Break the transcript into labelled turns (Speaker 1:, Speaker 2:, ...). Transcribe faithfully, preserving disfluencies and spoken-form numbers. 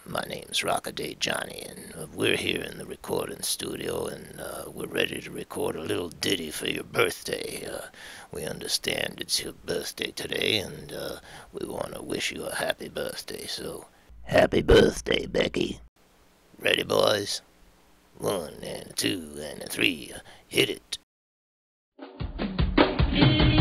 Speaker 1: my name's Rockaday Johnny, and uh, we're here in the recording studio, and uh, we're ready to record a little ditty for your birthday. Uh, we understand it's your birthday today, and uh, we want to wish you a happy birthday. So, happy birthday, Becky. Ready, boys? One and a two and a three. Hit it.